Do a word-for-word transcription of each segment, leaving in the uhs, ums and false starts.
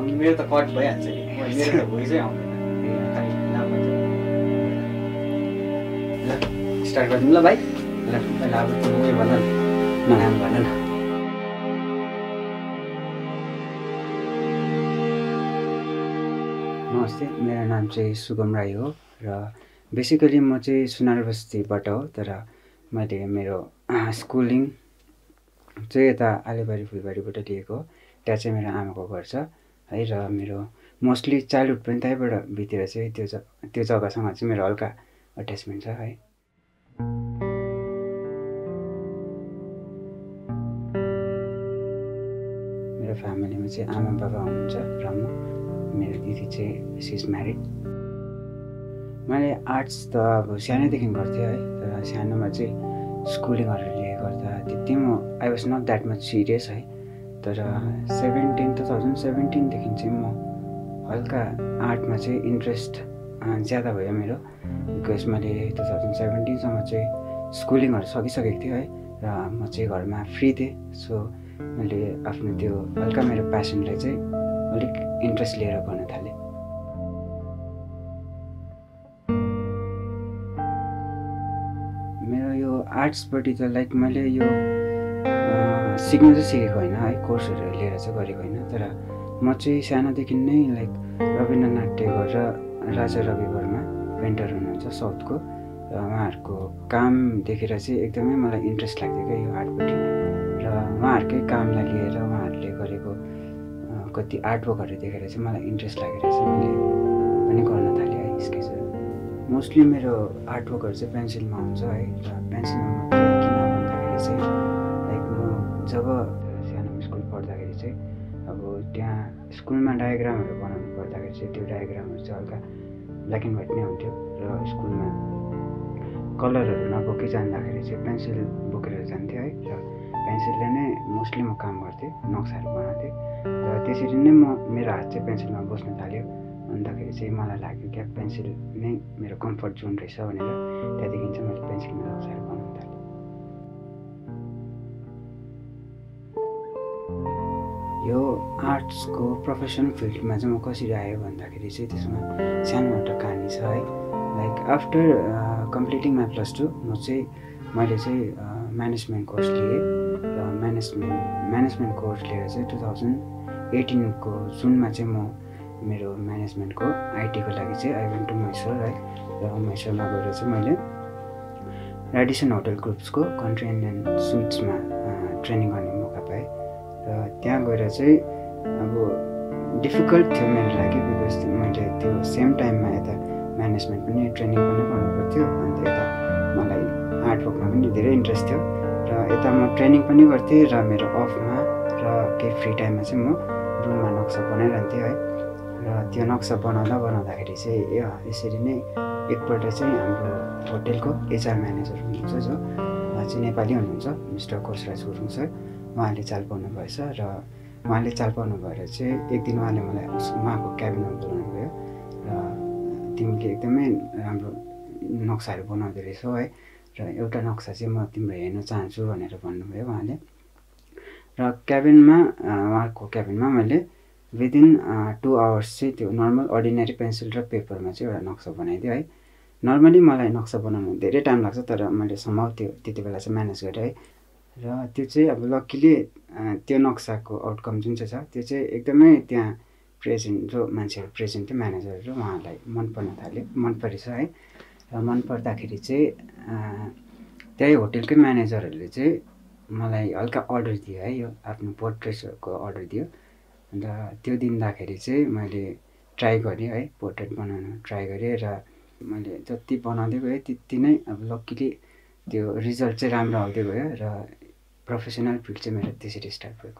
मेरो त कट भइहाल्छ नि, मेरो त भोइसै आउँदैन, खालि नाम मात्रै। ल स्टार्ट गरिदिउँ ल भाइ। ल पहिला अब तिमी उयो भन न, नाम भन न। नमस्ते, मेरो नाम चाहिँ सुगम राई हो र बेसिकली म चाहिँ सुनार बस्तीबाट हो, तर मैले मेरो स्कुलिङ चाहिँ यता आलेबारी फुलबारीबाट लिएको हो। त्यहाँ चाहिँ मेरो आमाको घर छ है, र मेरो मोस्टली चाइल्डहुड पनि त्यहीँबाट बितेर चाहिँ त्यो ज त्यो जग्गासँग चाहिँ मेरो हल्का अट्याचमेन्ट छ है। मेरो फ्यामिलीमा चाहिँ आमा बाबा हुनुहुन्छ र म, मेरो दिदी चाहिँ सी इज म्यारिड। मैले आर्ट्स त अब सानैदेखि गर्थेँ है, तर सानोमा चाहिँ स्कुलिङहरू लिएको गर्दा त्यति म I was not that much serious है। तर सेभेन्टिन टु थाउजन्ड सेभेन्टिनदेखि चाहिँ म हल्का आर्टमा चाहिँ इन्ट्रेस्ट ज्यादा भयो मेरो, बिकज मैले टु थाउजन्ड सेभेन्टिनसम्म चाहिँ स्कुलिङहरू सकिसकेको थिएँ है, र म चाहिँ घरमा फ्री थिएँ। सो मैले आफ्नो त्यो हल्का मेरो प्यासनलाई चाहिँ अलिक इन्ट्रेस्ट लिएर गर्न थालेँ। मेरो यो आर्ट्सपट्टि त लाइक मैले यो सिक्नु चाहिँ सिकेको होइन है, कोर्सहरू लिएर चाहिँ गरेको होइन, तर म चाहिँ सानोदेखि नै लाइक रविन्द्रनाथ टेगोर र राजा रवि वर्मा पेन्टर हुनुहुन्छ साउथको, र उहाँहरूको काम देखेर चाहिँ एकदमै मलाई इन्ट्रेस्ट लाग्थ्यो क्या यो आर्टपट्टि, र उहाँहरूकै कामलाई लिएर उहाँहरूले गरेको कति आर्टवर्कहरू देखेर चाहिँ मलाई इन्ट्रेस्ट लागेर चाहिँ मैले पनि गर्न थालेँ है स्केचहरू। मोस्टली मेरो आर्टवर्कहरू चाहिँ पेन्सिलमा हुन्छ है, र पेन्सिलमा मात्रै किन भन्दाखेरि चाहिँ लाइक म जब सानो स्कुल पढ्दाखेरि चाहिँ अब त्यहाँ स्कुलमा डायग्रामहरू बनाउनु पर्दाखेरि चाहिँ त्यो डायग्रामहरू चाहिँ हल्का ब्ल्याक एन्ड व्हाइट नै हुन्थ्यो, र स्कुलमा कलरहरू नबोकी जाँदाखेरि चाहिँ पेन्सिल बोकेर जान्थेँ है, र पेन्सिलले नै मोस्टली म काम गर्थेँ, नक्साहरू बनाउँथेँ, र त्यसरी नै म मेरो हात चाहिँ पेन्सिलमा बस्न थाल्यो। अन्तखेरि चाहिँ मलाई लाग्यो क्या पेन्सिल नै मेरो कम्फर्ट जोन रहेछ भनेर, त्यहाँदेखि चाहिँ मैले पेन्सिलमा नक्साहरू बनाउन थालेँ। यो आर्ट्सको प्रोफेसनल फिल्डमा चाहिँ म कसरी आयो भन्दाखेरि चाहिँ त्यसमा सानो एउटा कहानी छ है। Like after completing my plus two म चाहिँ मैले चाहिँ म्यानेजमेन्ट कोर्स लिएँ, र म्यानेजमेन्ट म्यानेजमेन्ट कोर्स लिएर चाहिँ टु थाउजन्ड एटिनको जुनमा चाहिँ म मेरो म्यानेजमेन्टको आइटीको लागि चाहिँ आई वेन्ट टु मैसुर है, र मैसुरमा गएर चाहिँ मैले रेडिसन होटल ग्रुप्सको कन्ट्री एन्ड सुइट्समा ट्रेनिङ गर्ने मौका पाएँ, र त्यहाँ गएर चाहिँ अब डिफिकल्ट थियो मेरो लागि, बिकज मैले त्यो सेम टाइममा यता म्यानेजमेन्ट पनि ट्रेनिङ पनि गर्नु पर्थ्यो, अन्त यता मलाई आर्टवर्कमा पनि धेरै इन्ट्रेस्ट थियो, र यता म ट्रेनिङ पनि गर्थेँ, र मेरो अफमा र केही फ्री टाइममा चाहिँ म रुममा नक्सा बनाइरहन्थेँ है। र त्यो नक्सा बनाउँदा बनाउँदाखेरि चाहिँ ए यसरी नै एकपल्ट चाहिँ हाम्रो होटेलको एचआर म्यानेजर हुनुहुन्छ जो उहाँ चाहिँ नेपाली हुनुहुन्छ, मिस्टर कोशराज गुरुङ सर, उहाँले चाल पाउनु भएछ, र उहाँले चाल पाउनु भएर चाहिँ एक दिन उहाँले मलाई उहाँको क्याबिनमा बोलाउनु भयो, र तिमीले एकदमै राम्रो नक्साहरू बनाउँदो रहेछौ है, र एउटा नक्सा चाहिँ म तिम्रो हेर्न चाहन्छु भनेर भन्नुभयो उहाँले। र क्याबिनमा उहाँको क्याबिनमा मैले विदिन टु आवर्स चाहिँ त्यो नर्मल अर्डिनेरी पेन्सिल र पेपरमा चाहिँ एउटा नक्सा बनाइदिएँ है। नर्मली मलाई नक्सा बनाउनु धेरै टाइम लाग्छ, तर मैले सम्भव त्यो त्यति बेला चाहिँ म्यानेज गरेँ है, र त्यो चाहिँ अब लक्कीली त्यो नक्साको आउटकम जुन चाहिँ छ त्यो चाहिँ एकदमै त्यहाँ प्रेजेन्ट जो मान्छेहरू प्रेजेन्ट थियो म्यानेजरहरू उहाँहरूलाई मन पर्न थाल्यो, मन परेछ है। र मन पर्दाखेरि चाहिँ त्यही होटेलकै म्यानेजरहरूले चाहिँ मलाई हल्का अर्डर दियो है, यो आफ्नो पोर्ट्रेटको अर्डर दियो, अन्त त्यो दिँदाखेरि चाहिँ मैले ट्राई गरेँ है, पोर्ट्रेट बनाउनु ट्राई गरेँ, र मैले जति बनाउँदै गएँ त्यति नै अब लक्कीली त्यो रिजल्ट चाहिँ राम्रो आउँदै गयो, र प्रोफेसनल फिल्ड चाहिँ मेरो त्यसरी स्टार्ट भएको।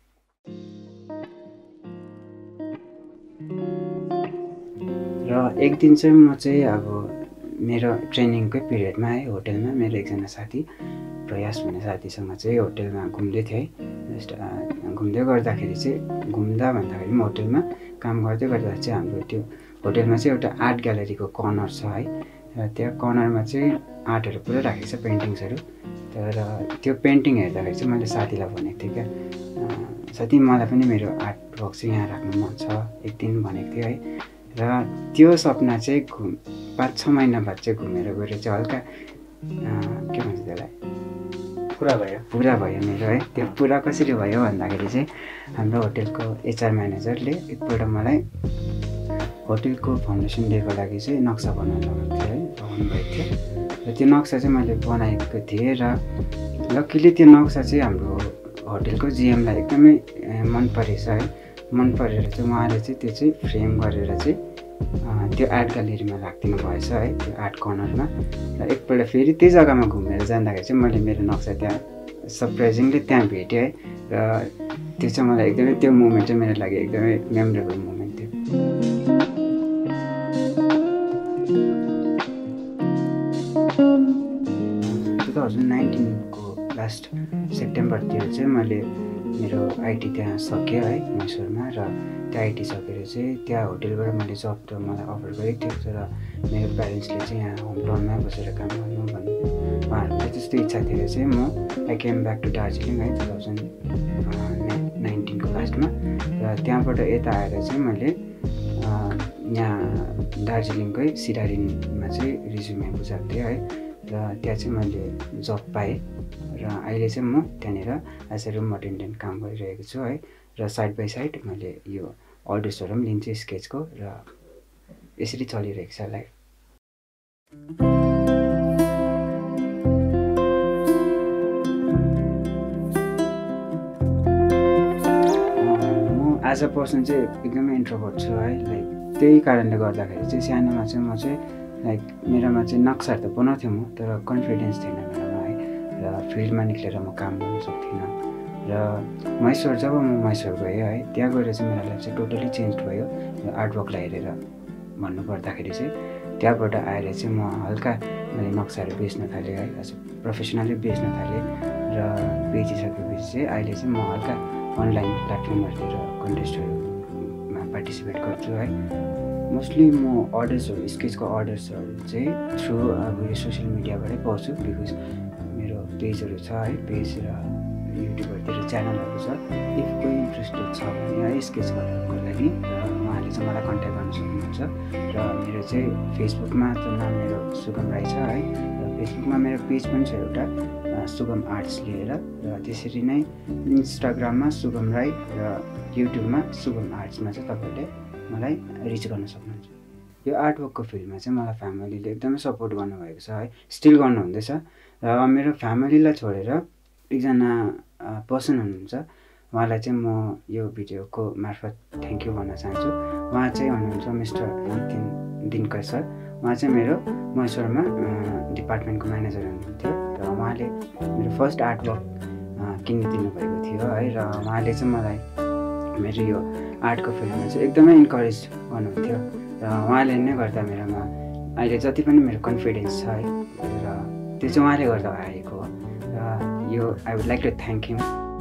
र एक दिन चाहिँ म चाहिँ अब मेरो ट्रेनिङकै पिरियडमा है होटेलमा मेरो एकजना साथी प्रयास भन्ने साथीसँग चाहिँ होटेलमा घुम्दै थिएँ है। जस्ट घुम्दै गर्दाखेरि चाहिँ घुम्दा भन्दाखेरि पनि होटेलमा काम गर्दै गर्दा चाहिँ हाम्रो त्यो होटेलमा चाहिँ एउटा आर्ट ग्यालरीको कर्नर छ है, र त्यहाँ कर्नरमा चाहिँ आर्टहरू पुरै राखेको छ, पेन्टिङ्सहरू। तर त्यो पेन्टिङ हेर्दाखेरि चाहिँ मैले साथीलाई भनेको थिएँ क्या, साथै मलाई पनि मेरो आर्ट वर्क चाहिँ यहाँ राख्नु मन छ एक दिन भनेको थियो है। र त्यो सपना चाहिँ घुम पाँच छ महिना बाद चाहिँ घुमेर गएर चाहिँ हल्का के भन्छ त्यसलाई पुरा भयो पुरा भयो मेरो है। त्यो पुरा कसरी भयो भन्दाखेरि चाहिँ हाम्रो होटेलको एचआर म्यानेजरले एकपल्ट मलाई होटेलको फाउन्डेसन डेको लागि चाहिँ नक्सा बनाउनु लगाएको थियो है, लगाउनु भएको थियो। र त्यो नक्सा चाहिँ मैले बनाएको थिएँ र लक्कीले त्यो नक्सा चाहिँ हाम्रो होटेलको जिएमलाई एकदमै मन परेछ है। मन परेर चाहिँ उहाँले चाहिँ त्यो चाहिँ फ्रेम गरेर चाहिँ त्यो आर्ट ग्यालेरीमा राखिदिनु भएछ है, त्यो आर्ट कर्नरमा। र एकपल्ट फेरि त्यही जग्गामा घुमेर जाँदाखेरि चाहिँ मैले मेरो नक्सा त्यहाँ सरप्राइजिङली त्यहाँ भेटेँ है। र त्यो चाहिँ मलाई एकदमै त्यो मोमेन्ट चाहिँ मेरो लागि एकदमै मेमोरेबल मोमेन्ट थियो। टु थाउजन्ड नाइन्टिनको लास्ट सेप्टेम्बरतिर चाहिँ मैले मेरो आइटी त्यहाँ सकेँ है मैसुरमा। र त्यो आइटी सकेर चाहिँ त्यहाँ होटेलबाट मैले जब त मलाई अफर गरेको थियो, तर मेरो प्यारेन्ट्सले चाहिँ यहाँ होम टाउनमै बसेर काम गर्नु भन्नु उहाँहरूलाई त्यस्तो इच्छा थियो चाहिँ म I came back to Darjeeling है टु थाउजन्ड नाइन्टिनको लास्टमा। र त्यहाँबाट यता आएर चाहिँ मैले यहाँ दार्जिलिङकै सिडारिनमा चाहिँ रिज्युमे बुझाएको थिएँ है। र त्यहाँ चाहिँ मैले जब पाएँ र अहिले चाहिँ म त्यहाँनिर एज ए रुम अटेन्डेन्ट काम गरिरहेको छु है। र साइड बाई साइड मैले यो अर्डर्सहरू पनि लिन्छु स्केचको र यसरी चलिरहेको छ लाइफ। म एज अ पर्सन चाहिँ एकदमै इन्ट्रोभर्ट छु है। लाइक त्यही कारणले गर्दाखेरि चाहिँ सानोमा चाहिँ म चाहिँ लाइक मेरोमा चाहिँ नक्साहरू त बनाउँथेँ म, तर कन्फिडेन्स थिएन मेरोमा है। र फिल्डमा निक्लेर म काम गर्न सक्थिनँ। र मैसुर जब म मैसुर गएँ है, त्यहाँ गएर चाहिँ मेरो लाइफ चाहिँ टोटली चेन्ज भयो यो आर्टवर्कलाई हेरेर भन्नुपर्दाखेरि चाहिँ। त्यहाँबाट आएर चाहिँ म हल्का मैले नक्साहरू बेच्न थालेँ है, एज प्रोफेसनली बेच्न थालेँ। र बेचिसकेपछि चाहिँ अहिले चाहिँ म हल्का अनलाइन प्लेटफर्महरूतिर कन्टेस्टहरूमा पार्टिसिपेट गर्छु है। मोस्टली म अर्डर्सहरू स्केचको अर्डर्सहरू चाहिँ थ्रु अब यो सोसियल मिडियाबाटै पाउँछु, बिकज मेरो पेजहरू छ है, पेज र युट्युबहरूतिर च्यानलहरू छ। इफ कोही इन्ट्रेस्टेड छ भने है स्केच गर्नको लागि र उहाँले चाहिँ मलाई कन्ट्याक्ट गर्न सक्नुहुन्छ। र मेरो चाहिँ फेसबुकमा त नाम मेरो सुगम राई छ है। र फेसबुकमा मेरो पेज पनि छ एउटा सुगम आर्ट्स लिएर। र त्यसरी नै इन्स्टाग्राममा सुगम राई र युट्युबमा सुगम आर्ट्समा चाहिँ तपाईँले मलाई रिच गर्न सक्नुहुन्छ। यो आर्टवर्कको फिल्डमा चाहिँ मलाई फ्यामिलीले एकदमै सपोर्ट गर्नुभएको छ है, स्टिल गर्नुहुँदैछ। र मेरो फ्यामिलीलाई छोडेर एकजना पर्सन हुनुहुन्छ, उहाँलाई चाहिँ म यो भिडियोको मार्फत थ्याङ्क यू भन्न चाहन्छु। उहाँ चाहिँ हुनुहुन्छ मिस्टर नितिन दिनकर सर। उहाँ चाहिँ मेरो मैसुरमा डिपार्टमेन्टको म्यानेजर हुनुहुन्थ्यो। र उहाँले मेरो फर्स्ट आर्टवर्क किन्नु दिनुभएको थियो है। र उहाँले चाहिँ मलाई मेरो यो आर्टको फिल्डमा चाहिँ एकदमै इन्करेज गर्नुहुन्थ्यो। र उहाँले नै गर्दा मेरोमा अहिले जति पनि मेरो कन्फिडेन्स छ है, र त्यो चाहिँ उहाँले गर्दा आएको हो। र यो I would like to thank him.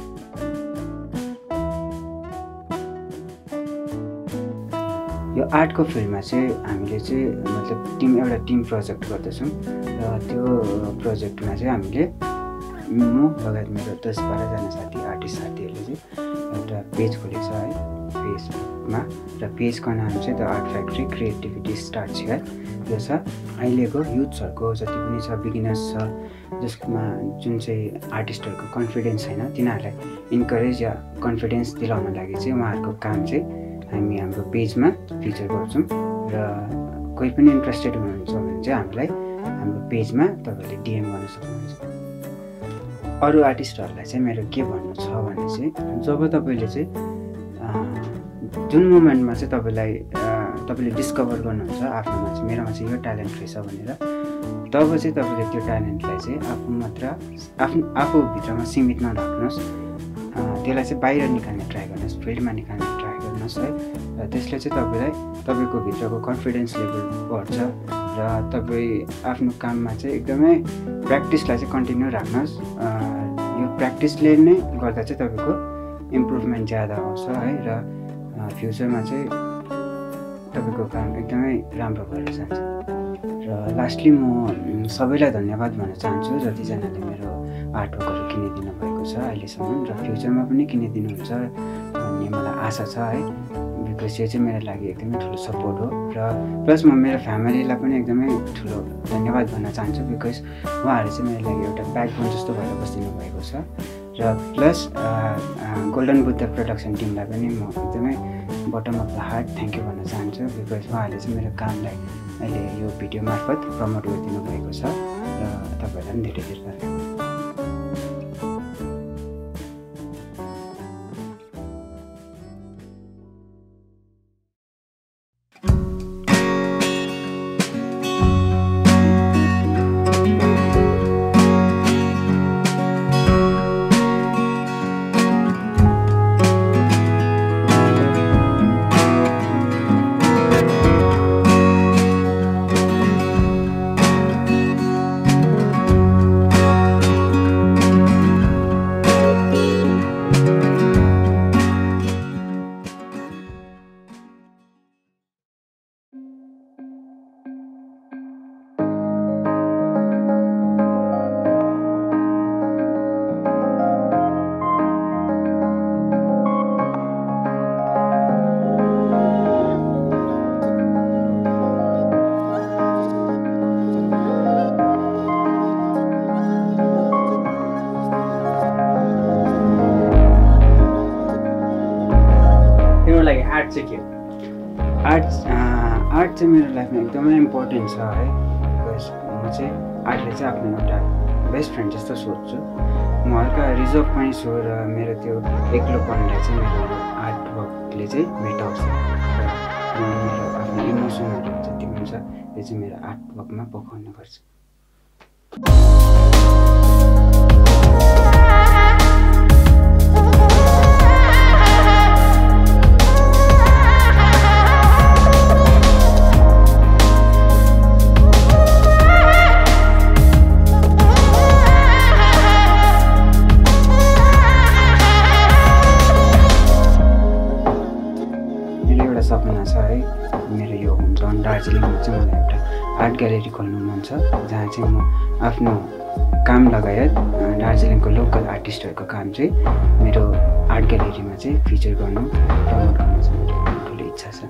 यो आर्टको फिल्डमा चाहिँ हामीले चाहिँ मतलब टिम एउटा टिम प्रोजेक्ट गर्दछौँ। र त्यो प्रोजेक्टमा चाहिँ हामीले म लगायत मेरो दस बाह्रजना साथी आर्टिस्ट साथीहरूले चाहिँ एउटा पेज खोलेको छ है फेसबुकमा। र पेजको नाम चाहिँ the art factory creativity start है। यो छ अहिलेको युथ्सहरूको जति पनि छ बिगिनर्स छ जसमा जुन चाहिँ आर्टिस्टहरूको कन्फिडेन्स छैन, तिनीहरूलाई इन्करेज या कन्फिडेन्स दिलाउन लागि चाहिँ उहाँहरूको काम चाहिँ हामी हाम्रो पेजमा फिचर गर्छौँ। र कोही पनि इन्ट्रेस्टेड हुनुहुन्छ भने चाहिँ हामीलाई हाम्रो पेजमा तपाईँले डिएम गर्न सक्नुहुन्छ। अरू आर्टिस्टहरूलाई चाहिँ मेरो के भन्नु छ भने चाहिँ जब तपाईँले चाहिँ जुन मोमेन्टमा चाहिँ तपाईँलाई तपाईँले डिस्कभर गर्नुहुन्छ आफ्नोमा चाहिँ मेरोमा चाहिँ यो ट्यालेन्ट रहेछ भनेर, तब चाहिँ तपाईँले त्यो ट्यालेन्टलाई चाहिँ आफू मात्र आफ्नो आफूभित्रमा सीमित नराख्नुहोस्, त्यसलाई चाहिँ बाहिर निकाल्ने ट्राई गर्नुहोस्, फिल्डमा निकाल्ने ट्राई गर्नुहोस् है। र त्यसले चाहिँ तपाईँलाई तपाईँको भित्रको कन्फिडेन्स लेभल बढ्छ। र तपाईँ आफ्नो काममा चाहिँ एकदमै प्र्याक्टिसलाई चाहिँ कन्टिन्यू राख्नुहोस्। यो प्र्याक्टिसले नै गर्दा चाहिँ तपाईँको इम्प्रुभमेन्ट ज्यादा आउँछ है। र फ्युचरमा चाहिँ तपाईँको काम एकदमै राम्रो भएर जान्छ। र लास्टली म सबैलाई धन्यवाद भन्न चाहन्छु जतिजनाले मेरो आर्टवर्कहरू किनिदिनु भएको छ अहिलेसम्म, र फ्युचरमा पनि किनिदिनुहुन्छ भन्ने मलाई आशा छ है। बिकज यो चाहिँ मेरो लागि एकदमै ठुलो सपोर्ट हो, र प्लस म मेरो फ्यामिलीलाई पनि एकदमै ठुलो धन्यवाद भन्न चाहन्छु। बिकज उहाँहरू चाहिँ मेरो लागि एउटा ब्याकबोन जस्तो भएर बसिदिनु भएको छ। र प्लस गोल्डन बुद्ध प्रोडक्सन टिमलाई पनि म एकदमै bottom of the heart thank you भन्न चाहन्छु। बिकज उहाँहरूले चाहिँ मेरो कामलाई अहिले यो भिडियो मार्फत प्रमोट गरिदिनु भएको छ, र तपाईँहरूलाई पनि धेरै धेरै धन्यवाद। आर्ट चाहिँ के हो? आर्ट आर्ट चाहिँ मेरो लाइफमा एकदमै इम्पोर्टेन्ट छ है। बिकज म चाहिँ आर्टले चाहिँ आफ्नो एउटा बेस्ट फ्रेन्ड जस्तो सोच्छु। म हल्का रिजर्भ पनि छु, र मेरो त्यो एक्लोपनलाई चाहिँ मेरो आर्ट वर्कले चाहिँ मेटाउँछ। र मेरो आफ्नो इमोसनहरू जति पनि छ त्यो चाहिँ मेरो आर्ट वर्कमा पोखाउने गर्छ। सपना छ है मेरो यो होम टाउन दार्जिलिङमा चाहिँ मलाई एउटा आर्ट ग्यालेरी खोल्नु मन छ, जहाँ चाहिँ म आफ्नो काम लगायत दार्जिलिङको लोकल आर्टिस्टहरूको काम चाहिँ मेरो आर्ट ग्यालेरीमा चाहिँ फिचर गर्नु प्रमोट गर्नु चाहिँ मेरो ठुलो इच्छा छ।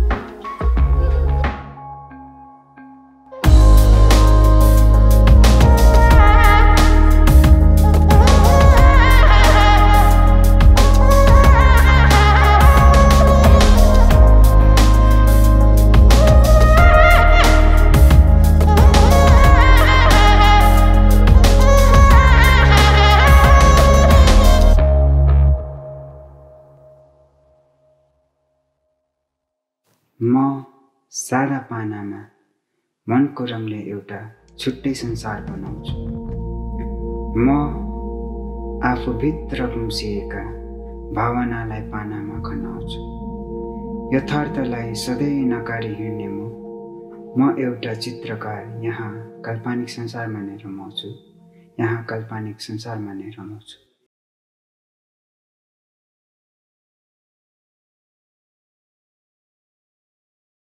म सादा पानामा मनको रङले एउटा छुट्टै संसार बनाउँछु। म आफूभित्र गुम्सिएका भावनालाई पानामा खनाउँछु। यथार्थलाई सधैँ नकारी हिँड्ने म म एउटा चित्रकार, यहाँ काल्पनिक संसारमा नै रमाउँछु, यहाँ काल्पनिक संसारमा नै रमाउँछु।